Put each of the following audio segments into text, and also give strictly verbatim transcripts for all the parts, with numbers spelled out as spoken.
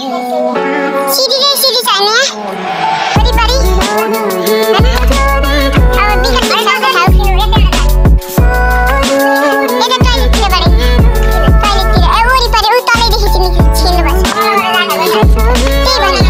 सीढ़ी रे सीढ़ी जाने बड़ी बड़ी है ना अब भी कर सकते हैं ये तो टॉयलेट के बड़े टॉयलेट के ए वो री परे उताले देखि छिन छिन बस ते बने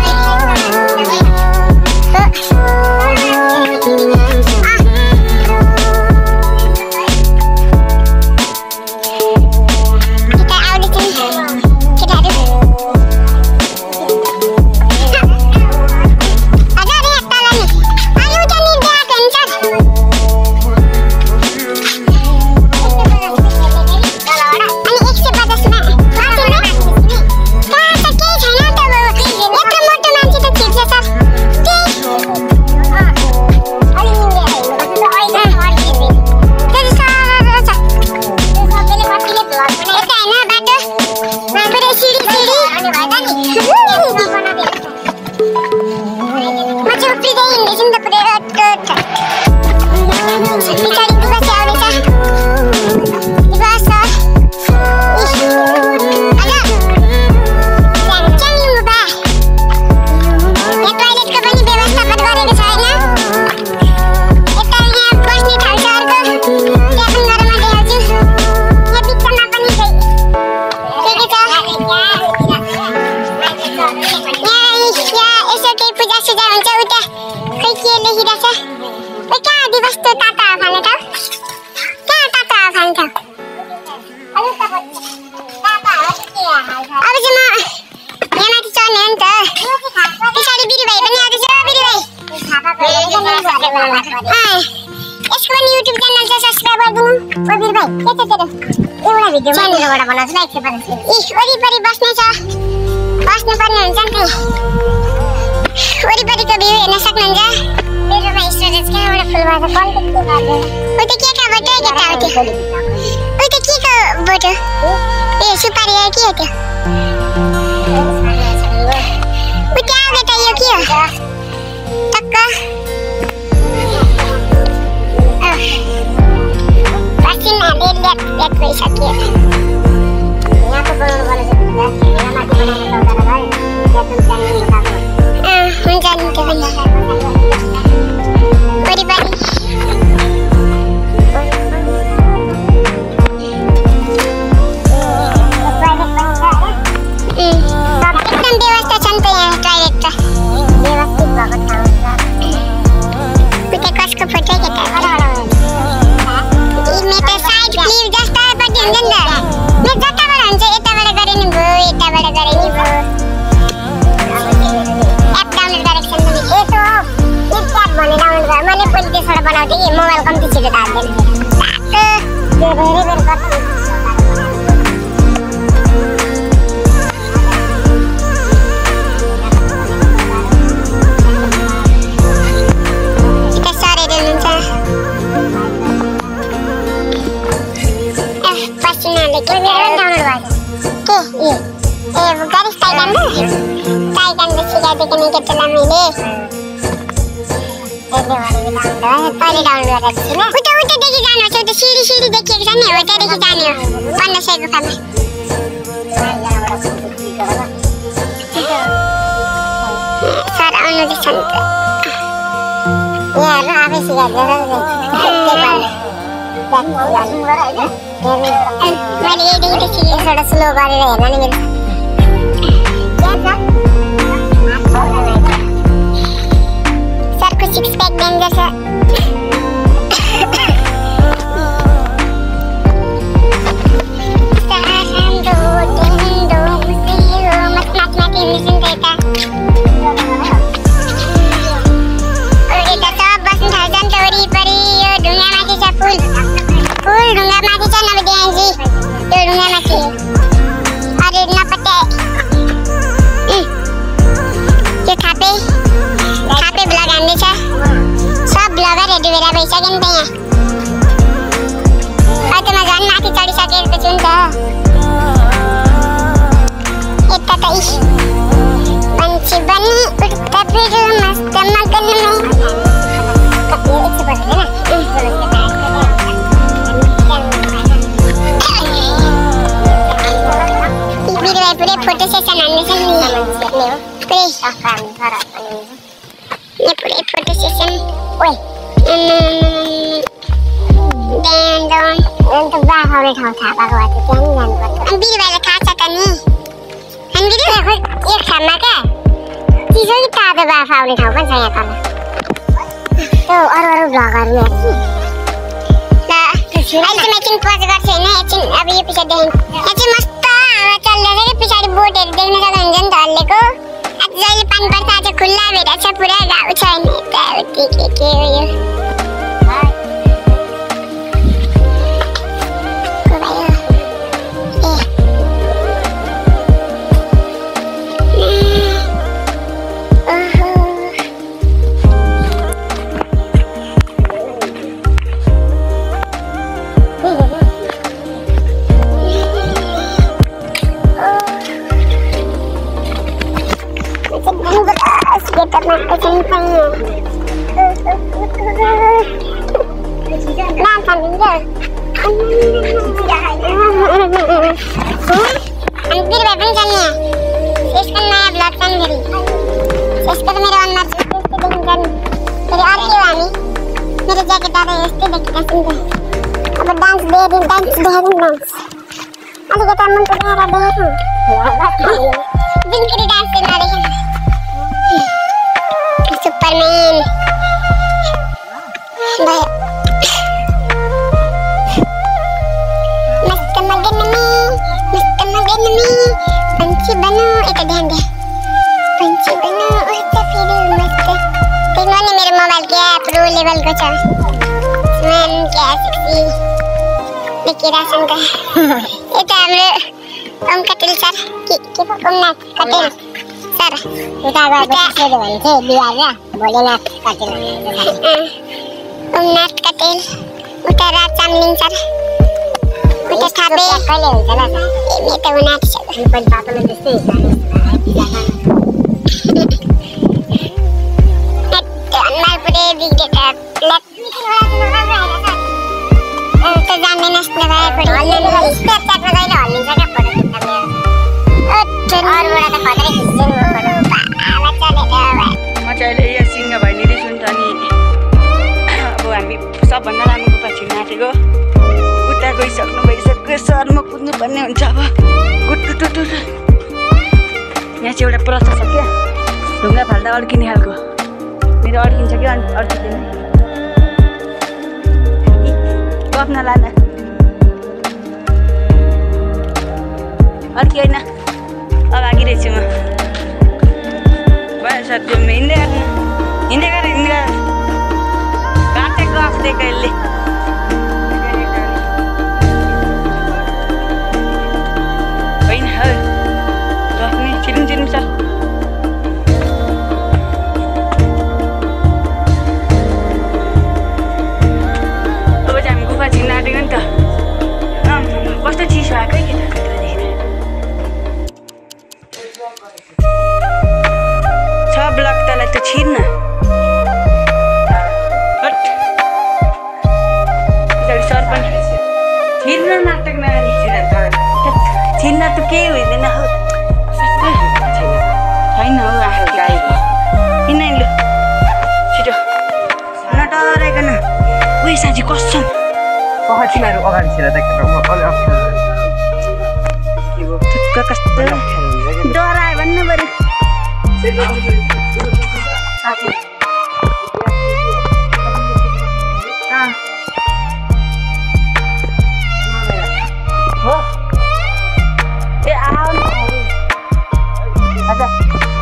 इसको पनि YouTube च्यानल चाहिँ सब्स्क्राइब गरिदिनु कबिर भाइ के छ तेरो एउटा भिडियो च्यानलबाट बनाउँछु ल एकछिन पछि इ वरिपरि बस्ने छ बस्नु पर्ने हुन्छ नि वरिपरिको भ्यू हेर्न सक्नुहुन्छ मेरो भाइ स्टोरेज कहाँबाट फुल भएको कन्टेक्ट के गर्दैन ओ त के का बोटो के का हो ओ त के का बोटो ए सुपारी हो के हो त्यो ओ त्यहाँ बेटा यो के हो टक्क Pasin ada lihat lihat bisa kia. Ini aku belum boleh sebut. Ini masih belum tahu cara lain. Dia tulisan ini kamu. Ah, hujan itu benar. Beri beri. Hmm. Tapi dewasa cantiknya toilet tuh. Dewasa banget kamu. Kita kos ke foto kita. मेरो side clip जस्ता पट्टि हुन्छ नि त म जताबाट हुन्छ यताबाट गरे नि भयो यताबाट गरे नि भयो एप डाउनलोड गरेको छ नि यसो फ्लिपकार्ट भन्ने डाउनलोड गर मैले पहिले त्यसबाट बनाउँथे कि मोबाइल कम्ती छिटो तात्दैन तातो त्यो धेरै बेर गर्छ garis taikan tuh taikan besi jadi kini kita lama ini ini baru download baru download dari sini udah udah deki जानु छ उता सिडी सिडी देखिएको छ नि हो त्यहाँदेखि जाने हो पन्ध्र सयको खाना सर आउनु दिन्छ नि त यहाँ आफै सिकाइदिएर मैले यही देखि त यसबाट स्लो गरेर हेर्न नि मिल्छ सरको सिक्स प्याक डेन्जर छ फोटो सेसन हान्ने छ नि हेर्ने हो पुरै काम घर पनि यहाँ पुरै फोटो सेसन ओइ देन देन अन्त बाखाउने ठाउँ थाहा पाएको भए त त्यहाँ नि जानुपर्छ अनि बिरुवाले थाहा छ त नि अनि बिरुवा खोइ एक ठाउँमा क्या चिसो कि तातो बाफ आउने ठाउँ पनि छ यहाँ तल त्यो अरू अरू भ्लगहरू हेर्छु ल अहिले चाहिँ एकछिन पज गर्छु होइन एकछिन अब यो पछाडि देखि यहाँ चाहिँ मस्त हावा चल्दैछ कि पछाडि बोटहरू देख्न सक्नुहुन्छ नि त हल्लेको आज जहिले पानी पर्छ आज खुल्ला भेटाएको छ पुरा गाउँ छ होइन यताउति के के हो यो Superman. मस्त मगन में मस्त मगन में पंछी बनो एक ध्यान दे पंछी बनो और फिर मस्त देखो ने मेरे मोबाइल क्या प्रो लेवल का था मैन क्या सेक्सी देखिए राशन का ये तो हमरे हम कटिल सर कि कि पकड़ना कटिल सर उता बात से बोल थे बिहार या बोले ना कटिल उन्नत कटिल उतारा चामलिंग सर उता थापे कहिले हुन्छ ल ये त उन्नत छ यो पनि बाटोले त्यस्तै माल पुरै बिग्रेका लट त जान्दैन नस्ने भए पुरै हल्लिन्छ स्टेप ट्यापमा गइले हल्लिन्छ क्या फोटो खिच्दा मेरो अरूबाट त खतरै खिच्दैन फोटो बाबा चले म चाहिँ अहिले एकछिन भाइ निरिसुन्छ अनि अब हामी सबभन्दा राम्रो गुफा छिर्न आँटेको उता गइसक्नु भइसक्यो सहरमा कुद्नु पर्ने हुन्छ अब गुटुटुटु यहाँ चाहिँ एउटा प्रश्न छ क्या ढुङ्गा फाल्दा अड्किने खालको मेरो अड्किन्छ क्या अनि अड्किँदैन गफ नलान अड्की होइन अब आगिरहेछु म भयो साथी हिँड्दै गर्नु हिँड्दै गर हिँड्दै गर काटे गफ दे कहिले होइन हौ गफ नि छिर्नु छिर्नु सर अब चाहिँ हामी गुफा छिर्न आँटेको नि त कस्तो चिसो आएको है केटा ब्लक तलाई त छिर्न सर पनि छिर्न नाटक नगरी छिर्न त केही हुँदैन हौ छैन हौ आएको गाई किन लु छिटो नडराइकन उयो साँच्ची कसम पछिमाहरू अगाडि छिर ठुक्क कस्तो डरायो भन्नु बरु हो ए आऊ अच्छा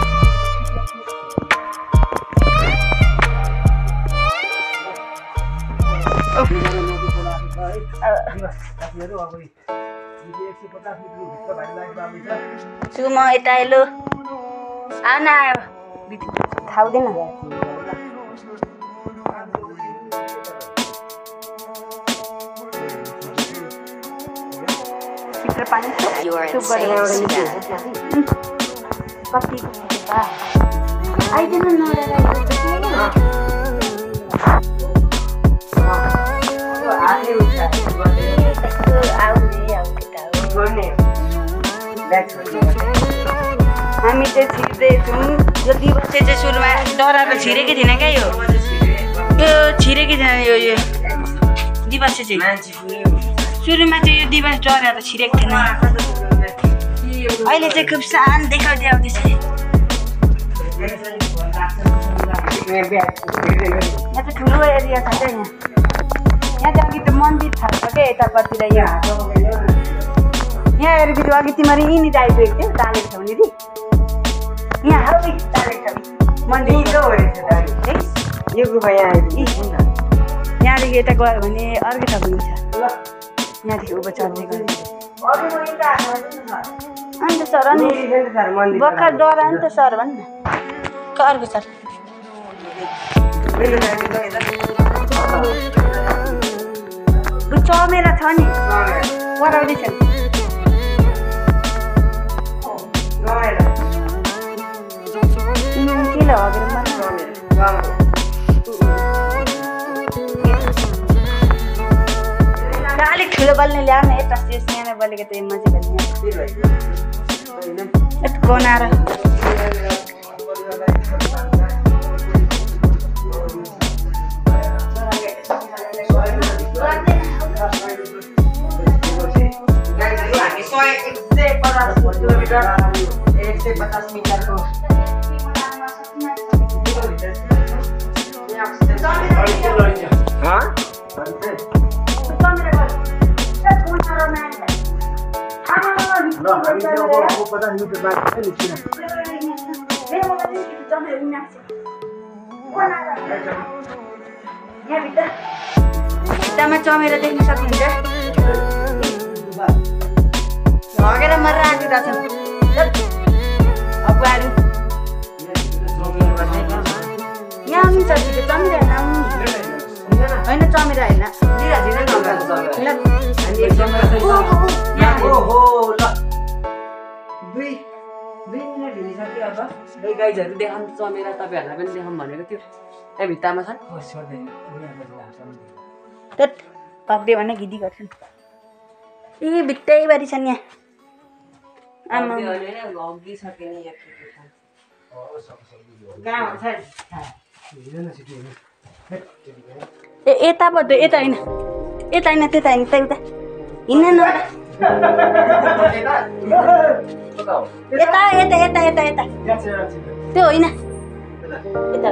सुम यता हेलो आऊ न आयो थाहा हुँदैन भित्र पानी चुप गरेर कति आइदिनु नडेर आउने आउने हामी चाहिँ छिर्दैछौँ यो दिवस चाहिँ सुरुमा डराएर छिरेकै थिएन क्या यो यो छिरेकै थिएन यो यो दिवस चाहिँ सुरुमा चाहिँ यो दिवस डराएर छिरेको थिएन अहिले चाहिँ खुब शान्त देखाउँदै आउँदैछ यहाँ त ठुलो एरिया छ क्या यहाँ यहाँ चाहिँ अघि त मन्दिर छ क्या यतापट्टि यहाँ यहाँ हेरेर फेरि अघि तिमीहरू यहीँनिर आइपुगेको थियो तालेको छौ नि यहाँ हौ तालेको छौ मन्दिर यो गुफा यहाँ आइपुग्यो यहाँदेखि यता गयो भने अर्कै ठाउँ हुन्छ यहाँदेखि उँभो चढ्दै गयो अन्त सर अनि भर्खर डरा नि त सर भन् न अर्को सर चमेरा छ नि पढाउँदैछ के ल अलिक ठुलो बल्ने ल्याउन यता सानो बलेको त मजा बल्ने बनाएर एक सय पचास मिटरको भित्तामा चमेरा देख्न सक्नुहुन्छ लगेर मरेर आँटिरहेको छ अगुवाहरू यहाँ आउनु छ चमेरा होइन चमेरा होइन दुई दुई मिनट हिँडिसक्यो अब दुई गाइजहरू देखाउँ चमेरा तपाईँहरूलाई पनि देखाउँ भनेको थियो त्यहाँ भित्तामा छ पक्रियो भने घिदी गर्छन् ए भित्तैभरि छन् यहाँ आमा ए यता पर्छ यता होइन यता होइन त्यता होइन त्यता हिँड्न न यता यता यता यता यता त्यो होइन यता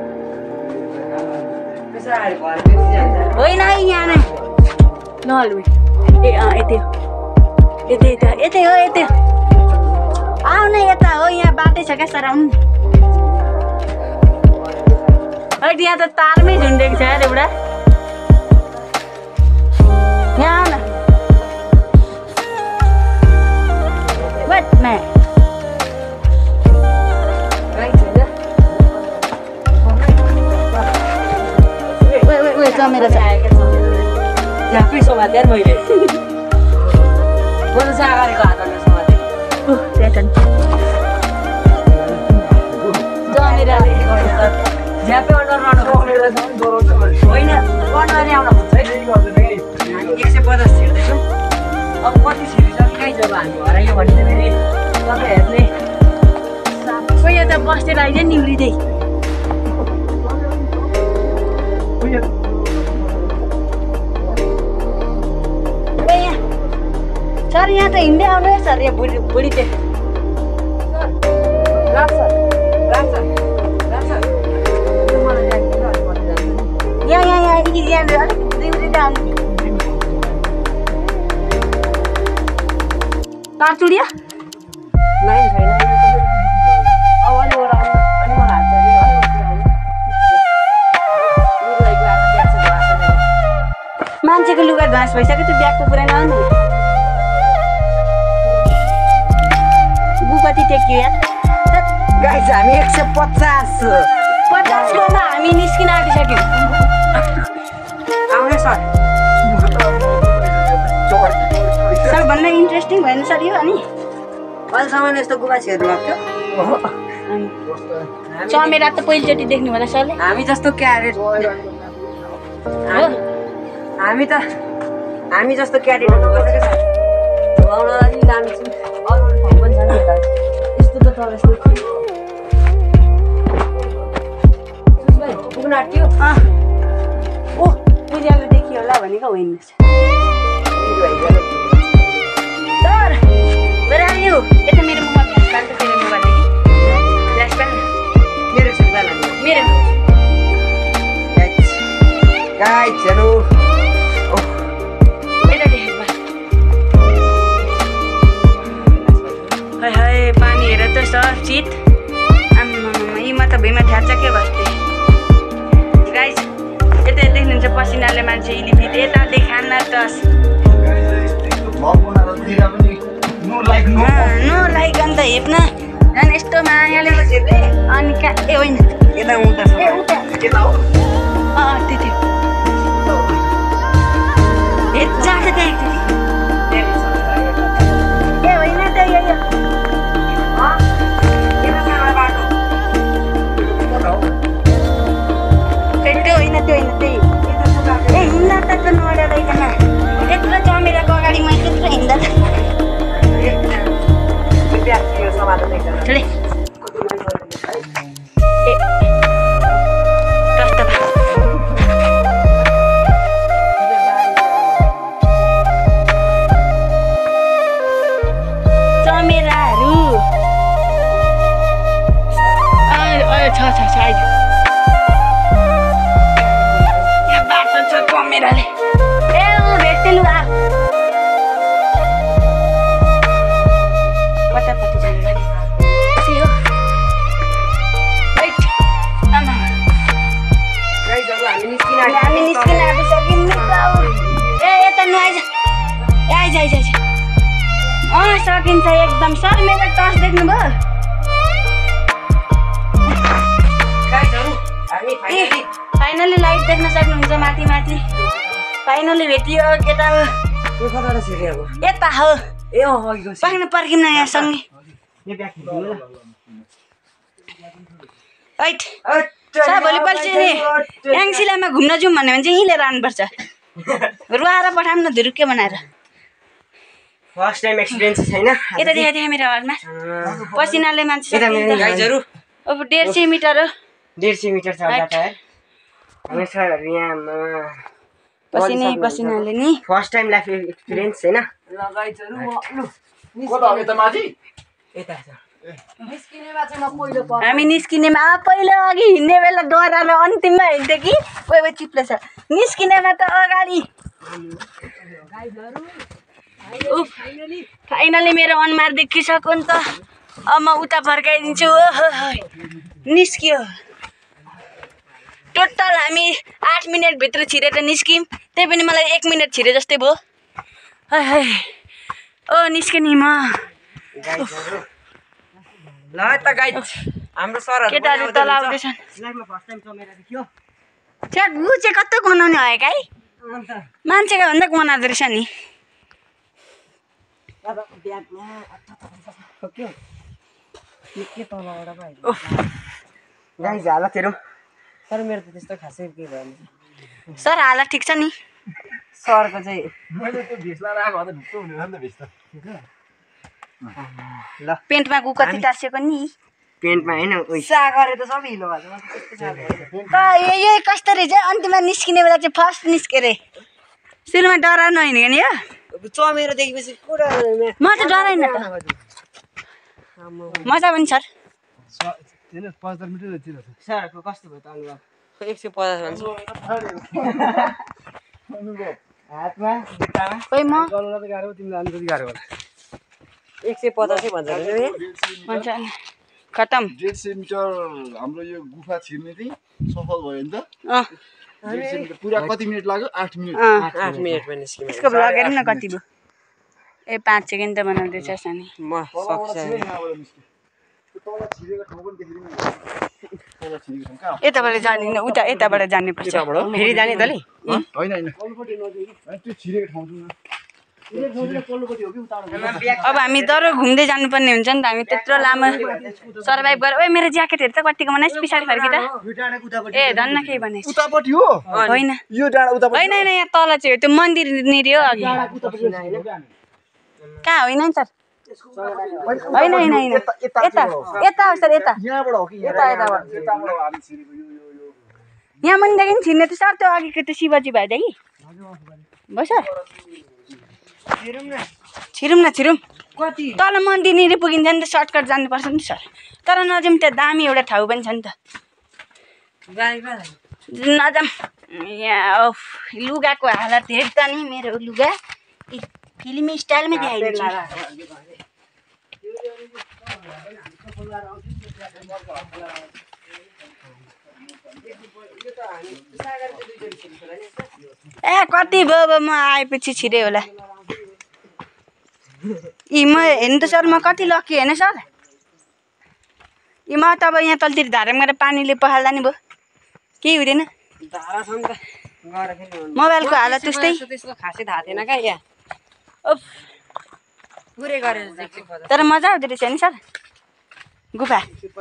होइन यहाँ नै नलु ए अँ यतै यतै यता यतै हो यतै आऊ न यता हो यहाँ बाटै छ क्या सर आउनु अहिले यहाँ त तारमै झुन्डेको छ यार एउटा यहाँ आऊ न What man? Wait, wait, wait, चमेरा छ झापी समाते यार मैले बोल्नु सागरेको हातमा समाते उह त्यहाँ छन् चमेराले झापी अन्डर होइन अन्डर आउन खोज्छ है हामी एक सय पचास छिर्दैछौँ अब कति छिरिसक्यो कहीँ जब हामी हरायो भने फेरि तपाईँहरूले खोइ त बसेर अहिले नि उलिँदै सर यहाँ त हिँड्दै आउनु है सर यहाँ बुढी बुढी चाहिँ यहाँ यहाँ यहाँ यहाँनिर अलिक दुई उलिँदै आउनु तार चुडियो लाइन छैन अब अलि ओह्राउनु अनि मलाई हात मान्छेको लुगा घाँस भइसक्यो त्यो ब्यागको कुरा नआउनु कति टेक्यो यार गाइस हामी एक सय पचास पचासकोमा हामी निस्किन आँटिसक्यौँ आउने सर सर भन्न इन्ट्रेस्टिङ भएन सर यो अनि अहिलेसम्म यस्तो गुफा छिर्नु भएको थियो चमेरा त पहिलोचोटि देख्नु होला सरले हामी जस्तो क्यारेट हामी त हामी जस्तो क्यारेट हुनुपर्छ क्या सर धुवाउन अलि जान्छौँ अरू ठाउँ पनि छ नि यस्तो त तल यस्तो भाइ पुग्न आँट्यो अँ ओ उज्यालो देखियो होला भनेको होइन सर where are you यता मेरो मोबाइल फ्ल्यास काट्छ तेरो मोबाइलदेखि फ्ल्यास काट्न मेरो सुन्दाला मेरो गाइस हेलो यता देखेको हाय हाय पानी हेर त सर चित आम्मामा यी म त भुइँमा ठ्याच्छ के बस्थे गाइस यता देख्नुहुन्छ पसिनाले मान्छे इलिपिट यता देखान त नो लाइक अन्त हेप्न झन् यस्तो मायाले अनि कहाँ ए होइन यता उता छ यता हो अँ त्यति ए जान्छ त्यहाँ ए होइन त यो यो त्यो होइन त्यो होइन त्यही ए हिँड्न त त नडराइकन यत्रो चमेराको अगाडि मैले त्यत्रो हिँड्दा चमेराहरू छ छ छ आइज यहाँ बाटो छ चमेराले ए भेटेलु आ कतापट्टि जानु भने त्यही हो हामी निस्किन आँटिसक्यौँ नि ए यता नु आइज आइज आइज आइज अँ सकिन्छ एकदम सर मेरो टर्च देख्नुभयो फाइनली लाइट देख्न सक्नुहुन्छ माथि माथि फाइनली भेटियो केटा हो यता हो पाक्न पर्खिउँ न यहाँ सँगै ऐट सर भोलिपल्ट चाहिँ याङसिलामा घुम्न जाउँ भन्यो भने चाहिँ यहीँ लिएर आउनुपर्छ रुवाएर पठाउँ न धुरुक्के बनाएर फर्स्ट टाइम एक्सपिरियन्स छैन यता देखा देखा मेरो घरमा पसिनाले मान्छे गाइजहरु अब डेढ सय मिटर हो डेढ सय मिटर छ होला त हामी सरहरु यहाँ पसिनै पसिनाले नि फर्स्ट टाइम लाइफ एक्सपिरियन्स हैन ल गाइजहरु म लु कता हो यता माथि यता छ निस्किनेमा चाहिँ म पहिलो पर्छ हामी निस्किनेमा पहिलो अघि हिँड्ने बेला डराएर अन्तिममा हिँड्थ्यो कि कोही कोही चिप्लो छ निस्किनेमा त अगाडि गाइजहरु फाइनली मेरो अनुहार देखिसक्यो नि त अब म उता फर्काइदिन्छु ओहो निस्कियो टोटल हामी आठ मिनटभित्र छिरेर निस्क्यौँ त्यही पनि मलाई एक मिनट छिरे जस्तै भयो हाय हाय ओ निस्के नि म ल त गाइज हाम्रो सरहरु केटाहरू तल आउँदैछन् लाइफमा फर्स्ट टाइम चमेरा देखियो छ्या गु चाहिँ कस्तो गनाउने हो काई मान्छेको भन्दा गनाउँदो रहेछ नि गाइज हालत हेरौँ तर मेरो त त्यस्तो खासै के भएन सर हालत ठिक छ नि सरको चाहिँ मैले त्यो भेस्ला राखेको त ढुक्क हुने नि त भेस्ट ल पेन्टमा गु कति टाँसेको नि पेन्टमा हैन सा गरे त सबै हिलो भएको त यो कस्तो रहेछ अन्तिममा निस्किने बेला चाहिँ फर्स्ट निस्के रे सुरुमा डराउनु होइन नि हो चमेरो देखेपछि कुरा म चाहिँ डराइन त मजा पनि सर पचहत्तर मिटर जति रहेछ सरको कस्तो भयो त अनुभव एक सय पचास भन्छ हातमा जुत्तामा खोइ म चल्न त गाह्रो तिमीलाई आउनु कति गाह्रो होला एक सय पचासै भन्छ भन्छ खतम डेढ सय मिटर हाम्रो यो गुफा छिर्ने चाहिँ सफल भयो नि त अँ डेढ सय मिटर पुरा कति मिनट लाग्यो आठ मिनट आठ मिनटमा निस्किनु यसको भ्लग हेर्नु न कति भयो ए पाँच सेकेन्ड त बनाउँदैछ सानी म सक्छ तल छिरेको ठाउँ पनि देखेर तल छिरेको ठाउँ कहाँ यताबाट जाने उता यताबाट जाने पर्छ फेरि जाने तले होइन होइन त्यो छिरेको ठाउँ छौँ अब हामी डह्रो घुम्दै जानुपर्ने हुन्छ नि त हामी त्यत्रो लामो सर्भाइभ गरेर ओए मेरो ज्याकेटहरू त कतिको बनाइस् पछाडि फर्की त ए धन्न केही बनाइस् उतापट्टि हो होइन यो डाँडा उतापट्टि होइन होइन यहाँ तल चाहिँ हो त्यो मन्दिर निर हो अघि कहाँ होइन नि सर होइन होइन होइन यता यता हो सर यता यहाँबाट हो कि यता यताबाट यताबाट हो हामी छिरेको यो यो यो यहाँ मुनिदेखि नि छिर्ने त सर त्यो अघिको त्यो शिवजी भएदेखि भयो सर छिरौँ न छिरौँ कति तल मन्दिरनिर पुगिन्छ नि त सर्टकट जानुपर्छ नि सर तर नजाउँ त्यहाँ दामी एउटा ठाउँ पनि छ नि त नजाउँ यहाँ लुगाको हालत हेर्दा नि मेरो लुगा फिल्मी स्टाइलमा देखाइदिन्छु ए कति भयो भयो म आएपछि छिरे होला यी म हेर्नु त सर म कति लकी होइन सर यी म त अब यहाँ तलतिर धारामा गएर पानीले पखाल्दा नि भयो केही हुँदैन मोबाइलको हालत त्यस्तै त्यसको खासै थाहा थिएन क्या यहाँ ओफ पुरै गरेर तर मजा आउँदो रहेछ नि सर गुफा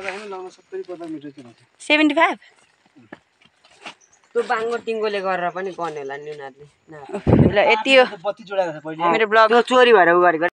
सेभेन्टी फाइभ त्यो बाङ्गो टिङ्गोले गरेर पनि गर्ने होला नि उनीहरूले ल यति हो बत्ती जोडाएको छ पहिले मेरो ब्लग चोरी भएर उ गरेको